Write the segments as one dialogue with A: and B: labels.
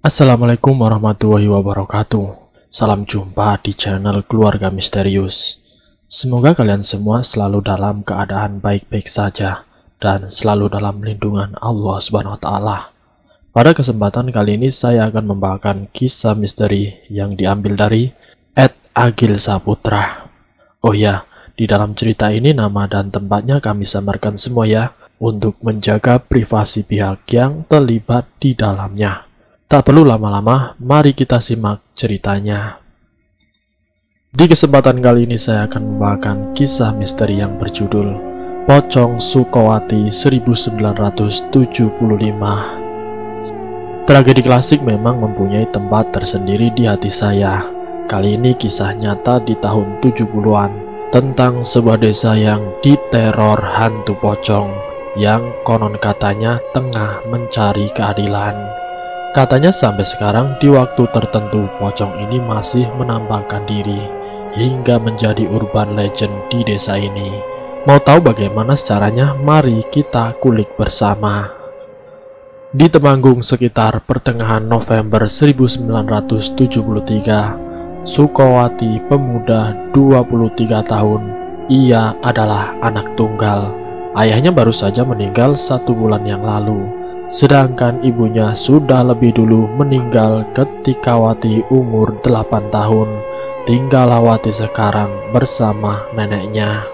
A: Assalamualaikum warahmatullahi wabarakatuh. Salam jumpa di channel Keluarga Misterius. Semoga kalian semua selalu dalam keadaan baik-baik saja dan selalu dalam lindungan Allah Subhanahu wa taala. Pada kesempatan kali ini saya akan membawakan kisah misteri yang diambil dari Agil Saputra. Oh ya, di dalam cerita ini nama dan tempatnya kami samarkan semua ya, untuk menjaga privasi pihak yang terlibat di dalamnya. Tak perlu lama-lama, mari kita simak ceritanya. Di kesempatan kali ini saya akan membawakan kisah misteri yang berjudul Pocong Sukowati 1975. Tragedi klasik memang mempunyai tempat tersendiri di hati saya. Kali ini kisah nyata di tahun 70-an tentang sebuah desa yang diteror hantu pocong yang konon katanya tengah mencari keadilan. Katanya sampai sekarang di waktu tertentu pocong ini masih menampakkan diri hingga menjadi urban legend di desa ini. Mau tahu bagaimana caranya? Mari kita kulik bersama. Di Temanggung sekitar pertengahan November 1973, Sukowati, pemuda 23 tahun, ia adalah anak tunggal. Ayahnya baru saja meninggal 1 bulan yang lalu. Sedangkan ibunya sudah lebih dulu meninggal ketika Wati umur 8 tahun. Tinggallah Wati sekarang bersama neneknya.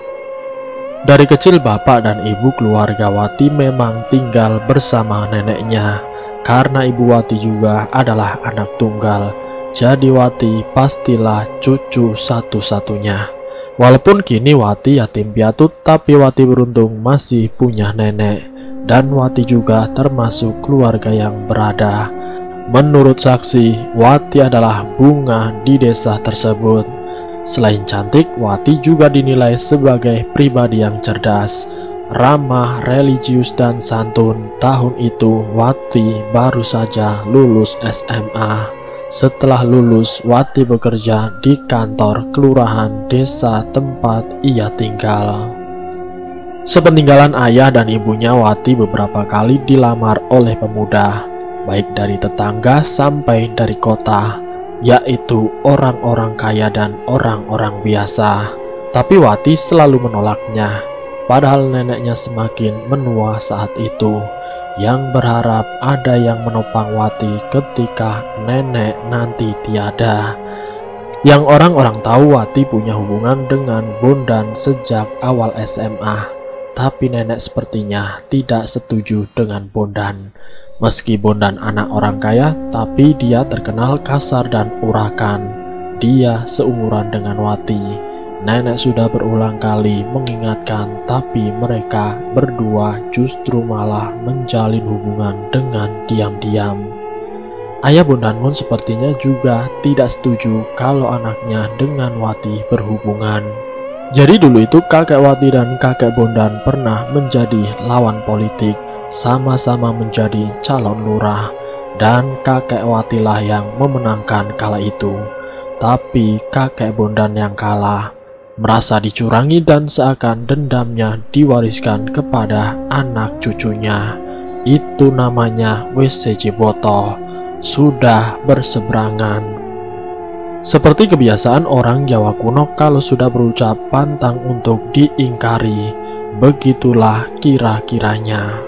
A: Dari kecil bapak dan ibu keluarga Wati memang tinggal bersama neneknya. Karena ibu Wati juga adalah anak tunggal, jadi Wati pastilah cucu satu-satunya. Walaupun kini Wati yatim piatu, tapi Wati beruntung masih punya nenek. Dan Wati juga termasuk keluarga yang berada. Menurut saksi, Wati adalah bunga di desa tersebut. Selain cantik, Wati juga dinilai sebagai pribadi yang cerdas, ramah, religius, dan santun. Tahun itu, Wati baru saja lulus SMA. Setelah lulus, Wati bekerja di kantor kelurahan desa tempat ia tinggal. Sepeninggalan ayah dan ibunya, Wati beberapa kali dilamar oleh pemuda, baik dari tetangga sampai dari kota, yaitu orang-orang kaya dan orang-orang biasa. Tapi Wati selalu menolaknya, padahal neneknya semakin menua saat itu, yang berharap ada yang menopang Wati ketika nenek nanti tiada. Yang orang-orang tahu Wati punya hubungan dengan Bondan sejak awal SMA. Tapi nenek sepertinya tidak setuju dengan Bondan. Meski Bondan anak orang kaya, tapi dia terkenal kasar dan urakan. Dia seumuran dengan Wati. Nenek sudah berulang kali mengingatkan, tapi mereka berdua justru malah menjalin hubungan dengan diam-diam. Ayah Bondan pun sepertinya juga tidak setuju kalau anaknya dengan Wati berhubungan. Jadi dulu itu kakek Wati dan kakek Bondan pernah menjadi lawan politik, sama-sama menjadi calon lurah, dan kakek Wati lah yang memenangkan kala itu. Tapi kakek Bondan yang kalah, merasa dicurangi dan seakan dendamnya diwariskan kepada anak cucunya. Itu namanya WC Ciboto, sudah berseberangan. Seperti kebiasaan orang Jawa kuno, kalau sudah berucap pantang untuk diingkari, begitulah kira-kiranya.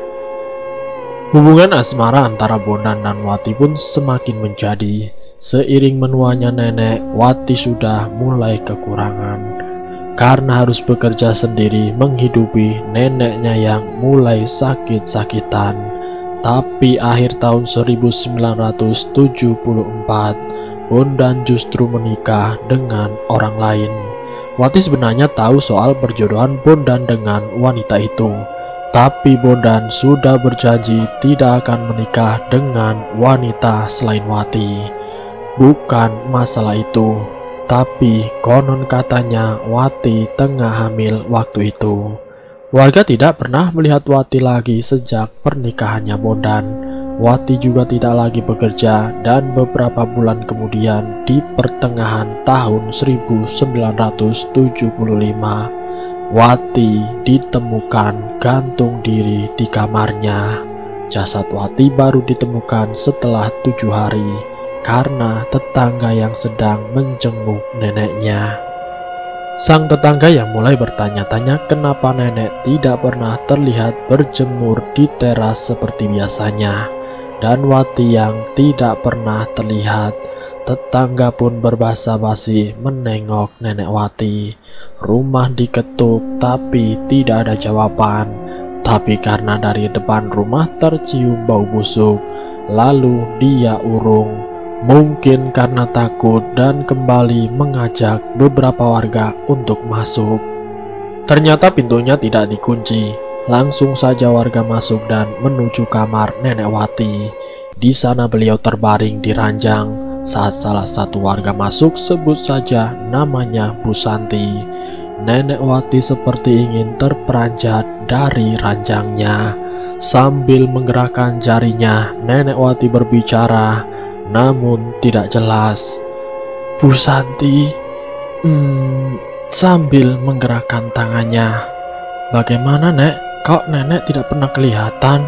A: Hubungan asmara antara Bondan dan Wati pun semakin menjadi. Seiring menuanya nenek, Wati sudah mulai kekurangan. Karena harus bekerja sendiri menghidupi neneknya yang mulai sakit-sakitan. Tapi akhir tahun 1974, Bondan justru menikah dengan orang lain. Wati sebenarnya tahu soal perjodohan Bondan dengan wanita itu, tapi Bondan sudah berjanji tidak akan menikah dengan wanita selain Wati. Bukan masalah itu, tapi konon katanya Wati tengah hamil waktu itu. Warga tidak pernah melihat Wati lagi sejak pernikahannya Bondan. Wati juga tidak lagi bekerja, dan beberapa bulan kemudian di pertengahan tahun 1975, Wati ditemukan gantung diri di kamarnya. Jasad Wati baru ditemukan setelah 7 hari karena tetangga yang sedang menjenguk neneknya. Sang tetangga yang mulai bertanya-tanya kenapa nenek tidak pernah terlihat berjemur di teras seperti biasanya, dan Wati yang tidak pernah terlihat. Tetangga pun berbasa-basi menengok nenek Wati. Rumah diketuk tapi tidak ada jawaban. Tapi karena dari depan rumah tercium bau busuk, lalu dia urung. Mungkin karena takut dan kembali mengajak beberapa warga untuk masuk. Ternyata pintunya tidak dikunci. Langsung saja warga masuk dan menuju kamar nenek Wati. Di sana beliau terbaring di ranjang. Saat salah satu warga masuk, sebut saja namanya Bu Santi. Nenek Wati seperti ingin terperanjat dari ranjangnya. Sambil menggerakkan jarinya, nenek Wati berbicara, namun tidak jelas. Bu Santi, sambil menggerakkan tangannya. Bagaimana, Nek? Kok nenek tidak pernah kelihatan?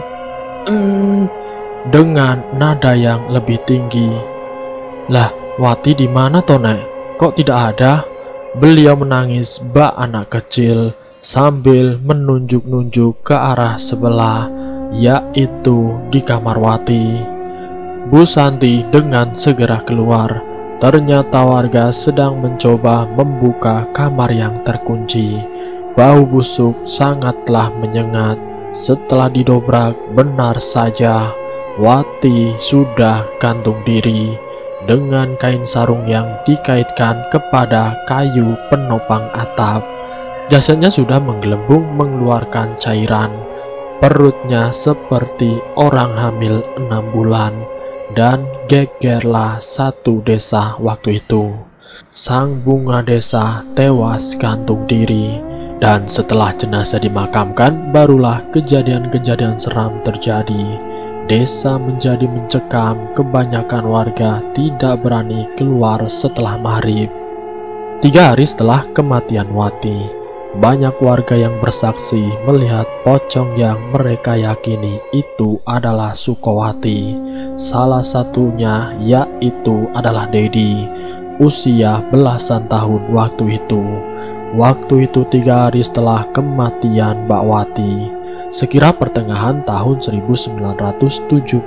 A: Dengan nada yang lebih tinggi. Lah, Wati di mana toh, Nek? Kok tidak ada? Beliau menangis bak anak kecil sambil menunjuk-nunjuk ke arah sebelah, yaitu di kamar Wati. Bu Santi dengan segera keluar. Ternyata warga sedang mencoba membuka kamar yang terkunci. Bau busuk sangatlah menyengat. Setelah didobrak, benar saja Wati sudah gantung diri dengan kain sarung yang dikaitkan kepada kayu penopang atap. Jasadnya sudah menggelembung mengeluarkan cairan. Perutnya seperti orang hamil 6 bulan. Dan gegerlah satu desa waktu itu. Sang bunga desa tewas gantung diri. Dan setelah jenazah dimakamkan, barulah kejadian-kejadian seram terjadi. Desa menjadi mencekam, kebanyakan warga tidak berani keluar setelah maghrib. 3 hari setelah kematian Wati, banyak warga yang bersaksi melihat pocong yang mereka yakini itu adalah Sukowati. Salah satunya yaitu adalah Dedi, usia belasan tahun waktu itu. Waktu itu 3 hari setelah kematian Mbak Wati. Sekira pertengahan tahun 1975,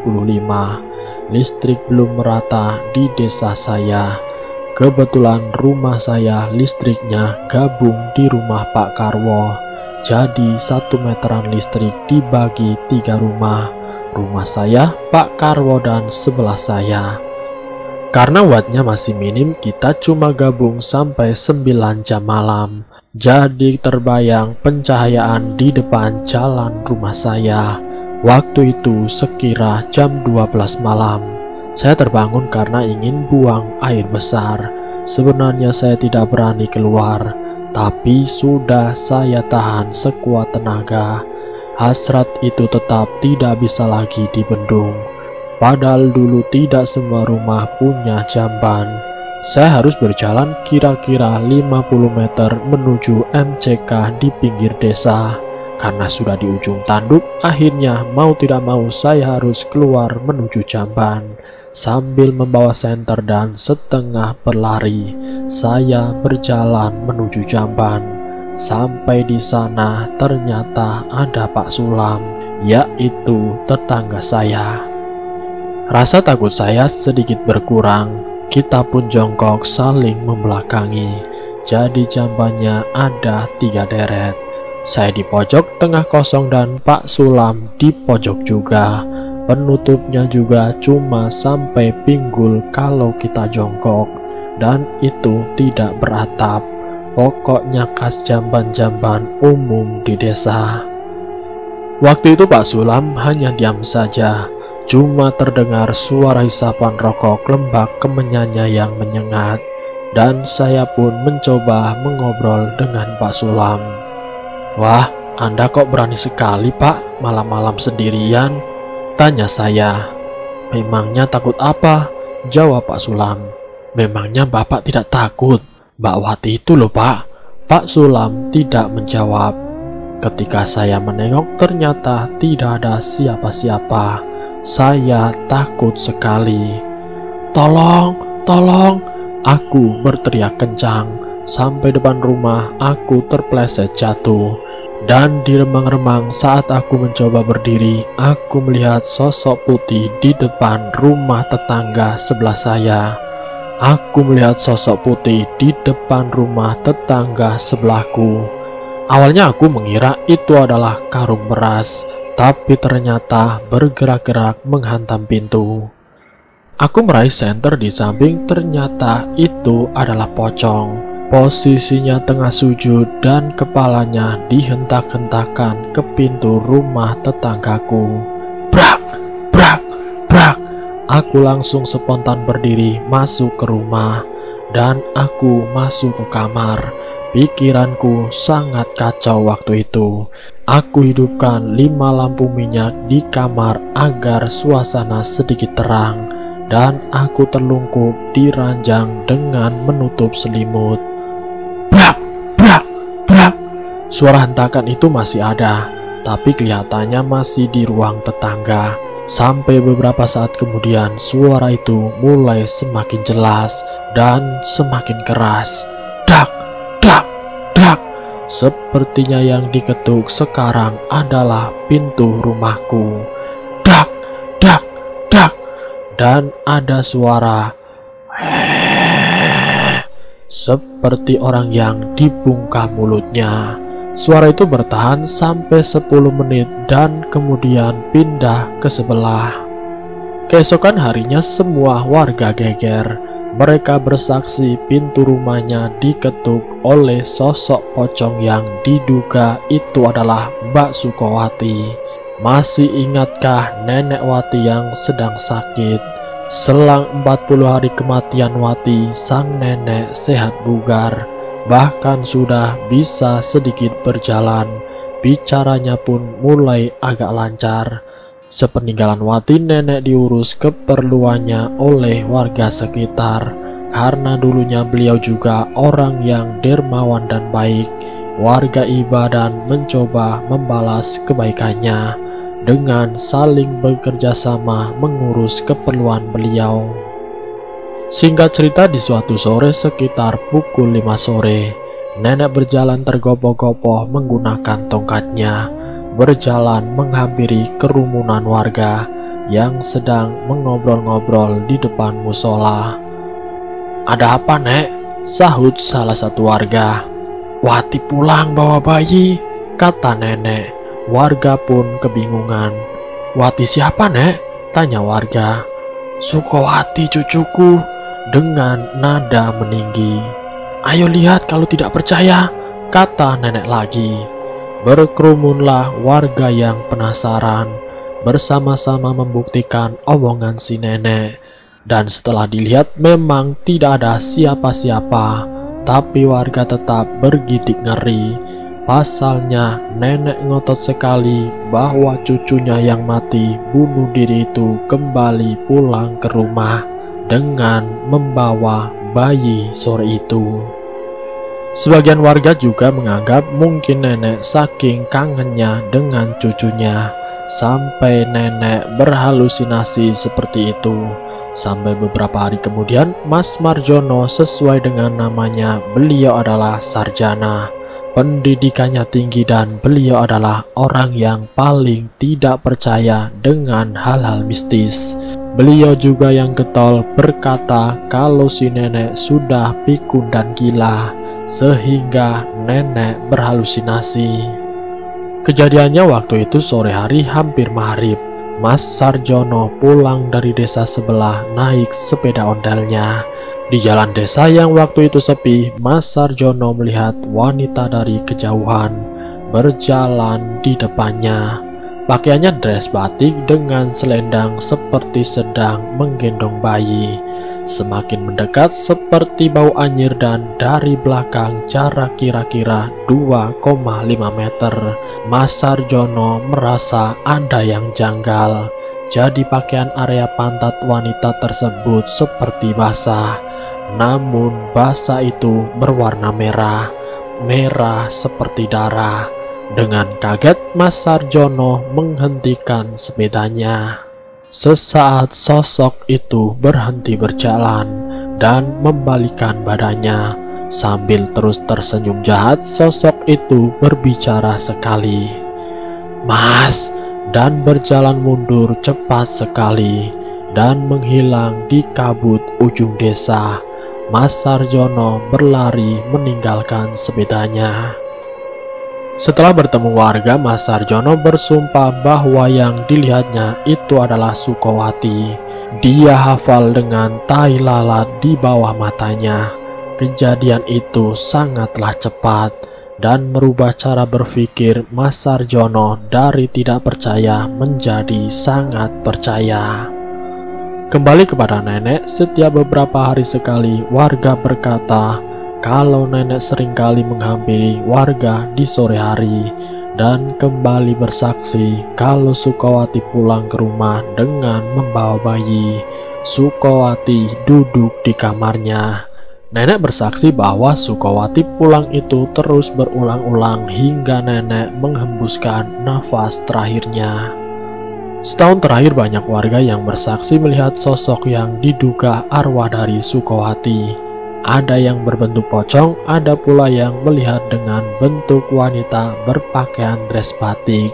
A: listrik belum merata di desa saya. Kebetulan rumah saya listriknya gabung di rumah Pak Karwo. Jadi 1 meteran listrik dibagi 3 rumah. Rumah saya, Pak Karwo, dan sebelah saya. Karena wattnya masih minim, kita cuma gabung sampai 9 jam malam. Jadi terbayang pencahayaan di depan jalan rumah saya. Waktu itu sekira jam 12 malam. Saya terbangun karena ingin buang air besar. Sebenarnya saya tidak berani keluar, tapi sudah saya tahan sekuat tenaga. Hasrat itu tetap tidak bisa lagi dibendung. Padahal dulu tidak semua rumah punya jamban. Saya harus berjalan kira-kira 50 meter menuju MCK di pinggir desa. Karena sudah di ujung tanduk, akhirnya mau tidak mau saya harus keluar menuju jamban. Sambil membawa senter dan setengah berlari, saya berjalan menuju jamban. Sampai di sana ternyata ada Pak Sulam, yaitu tetangga saya. Rasa takut saya sedikit berkurang. Kita pun jongkok saling membelakangi. Jadi jambannya ada 3 deret. Saya di pojok tengah kosong dan Pak Sulam di pojok juga. Penutupnya juga cuma sampai pinggul kalau kita jongkok. Dan itu tidak beratap. Pokoknya khas jamban-jamban umum di desa. Waktu itu Pak Sulam hanya diam saja. Cuma terdengar suara hisapan rokok lembak kemenyannya yang menyengat. Dan saya pun mencoba mengobrol dengan Pak Sulam. "Wah, Anda kok berani sekali, Pak, malam-malam sendirian?" tanya saya. "Memangnya takut apa?" jawab Pak Sulam. "Memangnya Bapak tidak takut? Mbak Wati itu loh, Pak." Pak Sulam tidak menjawab. Ketika saya menengok, ternyata tidak ada siapa-siapa. Saya takut sekali. "Tolong, tolong!" Aku berteriak kencang. Sampai depan rumah, aku terpleset jatuh. Dan di remang-remang saat aku mencoba berdiri, aku melihat sosok putih di depan rumah tetangga sebelah saya. Aku melihat sosok putih di depan rumah tetangga sebelahku. Awalnya aku mengira itu adalah karung beras, tapi ternyata bergerak-gerak menghantam pintu. Aku meraih senter di samping, ternyata itu adalah pocong. Posisinya tengah sujud dan kepalanya dihentak-hentakan ke pintu rumah tetanggaku. Brak, brak, brak. Aku langsung spontan berdiri masuk ke rumah dan aku masuk ke kamar. Pikiranku sangat kacau waktu itu. Aku hidupkan 5 lampu minyak di kamar agar suasana sedikit terang, dan aku terlungkup di ranjang dengan menutup selimut. Brak, brak, brak. Suara hentakan itu masih ada, tapi kelihatannya masih di ruang tetangga. Sampai beberapa saat kemudian, suara itu mulai semakin jelas dan semakin keras. Dak, dak, dak. Sepertinya yang diketuk sekarang adalah pintu rumahku. Dak, dak, dak. Dan ada suara seperti orang yang dibungkam mulutnya. Suara itu bertahan sampai 10 menit dan kemudian pindah ke sebelah. Keesokan harinya semua warga geger. Mereka bersaksi pintu rumahnya diketuk oleh sosok pocong yang diduga itu adalah Mbak Sukowati. Masih ingatkah Nenek Wati yang sedang sakit? Selang 40 hari kematian Wati, sang nenek sehat bugar, bahkan sudah bisa sedikit berjalan. Bicaranya pun mulai agak lancar. Sepeninggalan Wati, nenek diurus keperluannya oleh warga sekitar. Karena dulunya beliau juga orang yang dermawan dan baik, warga Ibadan mencoba membalas kebaikannya dengan saling bekerja sama mengurus keperluan beliau. Singkat cerita, di suatu sore sekitar pukul 5 sore, nenek berjalan tergopoh-gopoh menggunakan tongkatnya, berjalan menghampiri kerumunan warga yang sedang mengobrol-ngobrol di depan musola. "Ada apa, Nek?" sahut salah satu warga. "Wati pulang bawa bayi," kata nenek. Warga pun kebingungan. "Wati siapa, Nek?" tanya warga. "Sukowati cucuku," dengan nada meninggi. "Ayo lihat kalau tidak percaya," kata nenek lagi. Berkerumunlah warga yang penasaran, bersama-sama membuktikan omongan si nenek. Dan setelah dilihat memang tidak ada siapa-siapa, tapi warga tetap bergidik ngeri. Pasalnya nenek ngotot sekali bahwa cucunya yang mati bunuh diri itu kembali pulang ke rumah dengan membawa bayi sore itu. Sebagian warga juga menganggap mungkin nenek saking kangennya dengan cucunya sampai nenek berhalusinasi seperti itu. Sampai beberapa hari kemudian, Mas Marjono sesuai dengan namanya, beliau adalah sarjana. Pendidikannya tinggi dan beliau adalah orang yang paling tidak percaya dengan hal-hal mistis. Beliau juga yang getol berkata kalau si nenek sudah pikun dan gila, sehingga nenek berhalusinasi. Kejadiannya waktu itu sore hari hampir maghrib. Mas Sarjono pulang dari desa sebelah naik sepeda ondelnya. Di jalan desa yang waktu itu sepi, Mas Sarjono melihat wanita dari kejauhan berjalan di depannya. Pakaiannya dress batik dengan selendang seperti sedang menggendong bayi. Semakin mendekat seperti bau anyir dan dari belakang jarak kira-kira 2,5 meter. Mas Sarjono merasa ada yang janggal. Jadi pakaian area pantat wanita tersebut seperti basah. Namun basah itu berwarna merah, merah seperti darah. Dengan kaget, Mas Sarjono menghentikan sepedanya. Sesaat sosok itu berhenti berjalan dan membalikkan badannya. Sambil terus tersenyum jahat, sosok itu berbicara sekali, "Mas," dan berjalan mundur cepat sekali dan menghilang di kabut ujung desa. Mas Sarjono berlari meninggalkan sepedanya. Setelah bertemu warga, Mas Sarjono bersumpah bahwa yang dilihatnya itu adalah Sukowati. Dia hafal dengan tai lalat di bawah matanya. Kejadian itu sangatlah cepat dan merubah cara berpikir Mas Sarjono dari tidak percaya menjadi sangat percaya. Kembali kepada nenek, setiap beberapa hari sekali warga berkata kalau nenek seringkali menghampiri warga di sore hari dan kembali bersaksi kalau Sukowati pulang ke rumah dengan membawa bayi. Sukowati duduk di kamarnya. Nenek bersaksi bahwa Sukowati pulang itu terus berulang-ulang hingga nenek menghembuskan nafas terakhirnya. Setahun terakhir banyak warga yang bersaksi melihat sosok yang diduga arwah dari Sukowati. Ada yang berbentuk pocong, ada pula yang melihat dengan bentuk wanita berpakaian dress batik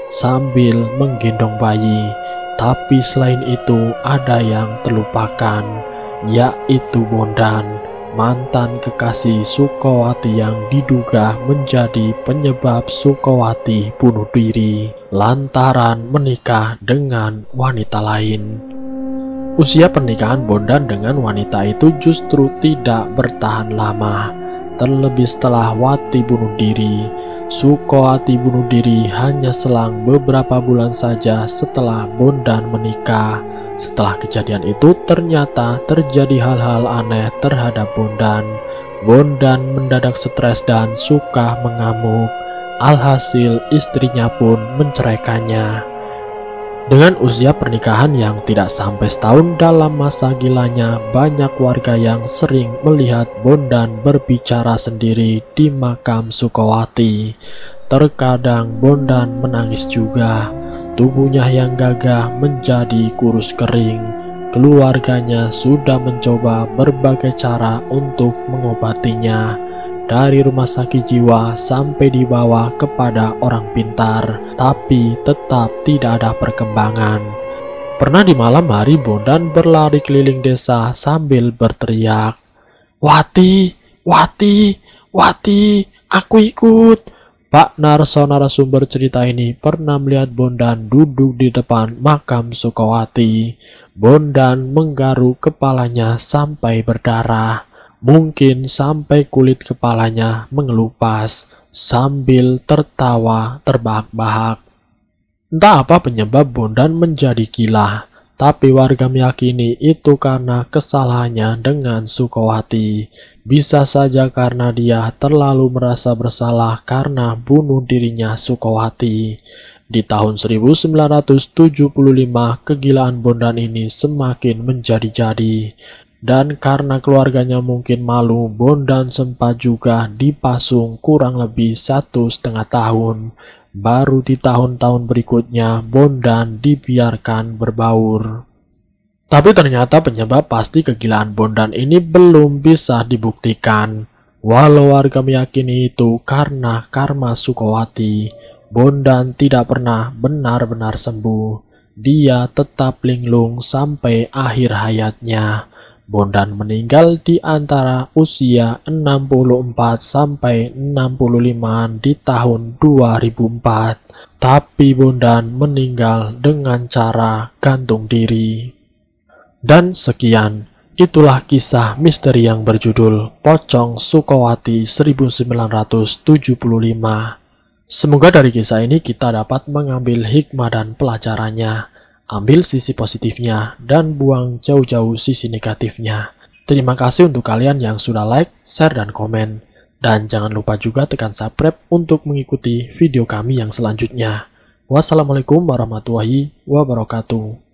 A: sambil menggendong bayi. Tapi selain itu ada yang terlupakan, yaitu Bondan, mantan kekasih Sukowati yang diduga menjadi penyebab Sukowati bunuh diri lantaran menikah dengan wanita lain. Usia pernikahan Bondan dengan wanita itu justru tidak bertahan lama. Terlebih setelah Wati bunuh diri, Sukowati bunuh diri hanya selang beberapa bulan saja setelah Bondan menikah. Setelah kejadian itu ternyata terjadi hal-hal aneh terhadap Bondan. Bondan mendadak stres dan suka mengamuk. Alhasil istrinya pun menceraikannya. Dengan usia pernikahan yang tidak sampai setahun, dalam masa gilanya banyak warga yang sering melihat Bondan berbicara sendiri di makam Sukowati. Terkadang Bondan menangis juga. Tubuhnya yang gagah menjadi kurus kering. Keluarganya sudah mencoba berbagai cara untuk mengobatinya, dari rumah sakit jiwa sampai dibawa kepada orang pintar, tapi tetap tidak ada perkembangan. Pernah di malam hari Bondan berlari keliling desa sambil berteriak, "Wati, Wati, Wati, aku ikut." Pak narasumber cerita ini pernah melihat Bondan duduk di depan makam Sukowati. Bondan menggaruk kepalanya sampai berdarah. Mungkin sampai kulit kepalanya mengelupas sambil tertawa terbahak-bahak. Entah apa penyebab Bondan menjadi gila, tapi warga meyakini itu karena kesalahannya dengan Sukowati. Bisa saja karena dia terlalu merasa bersalah karena bunuh dirinya Sukowati. Di tahun 1975, kegilaan Bondan ini semakin menjadi-jadi. Dan karena keluarganya mungkin malu, Bondan sempat juga dipasung kurang lebih 1,5 tahun. Baru di tahun-tahun berikutnya, Bondan dibiarkan berbaur. Tapi ternyata penyebab pasti kegilaan Bondan ini belum bisa dibuktikan. Walau warga meyakini itu karena karma Sukowati, Bondan tidak pernah benar-benar sembuh. Dia tetap linglung sampai akhir hayatnya. Bondan meninggal di antara usia 64 sampai 65-an di tahun 2004. Tapi Bondan meninggal dengan cara gantung diri. Dan sekian, itulah kisah misteri yang berjudul Pocong Sukowati 1975. Semoga dari kisah ini kita dapat mengambil hikmah dan pelajarannya. Ambil sisi positifnya dan buang jauh-jauh sisi negatifnya. Terima kasih untuk kalian yang sudah like, share, dan komen. Dan jangan lupa juga tekan subscribe untuk mengikuti video kami yang selanjutnya. Wassalamualaikum warahmatullahi wabarakatuh.